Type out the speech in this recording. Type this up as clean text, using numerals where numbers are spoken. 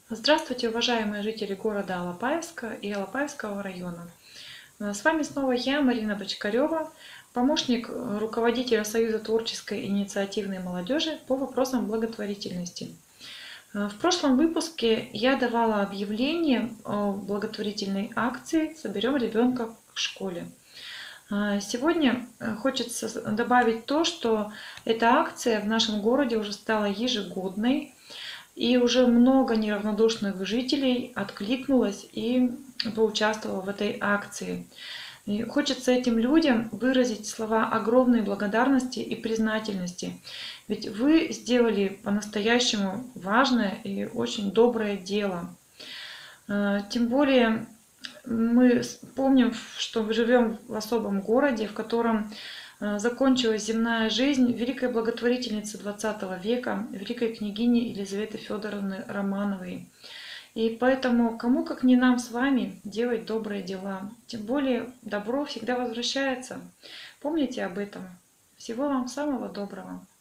Здравствуйте, уважаемые жители города Алапаевска и Алапаевского района. С вами снова я, Марина Бочкарева, помощник руководителя Союза творческой и инициативной молодежи по вопросам благотворительности. В прошлом выпуске я давала объявление о благотворительной акции «Соберем ребенка к школе». Сегодня хочется добавить то, что эта акция в нашем городе уже стала ежегодной. И уже много неравнодушных жителей откликнулось и поучаствовало в этой акции. И хочется этим людям выразить слова огромной благодарности и признательности. Ведь вы сделали по-настоящему важное и очень доброе дело. Тем более мы помним, что мы живем в особом городе, в котором закончилась земная жизнь великой благотворительницы XX века, великой княгини Елизаветы Федоровны Романовой. И поэтому кому, как не нам с вами, делать добрые дела. Тем более добро всегда возвращается. Помните об этом. Всего вам самого доброго.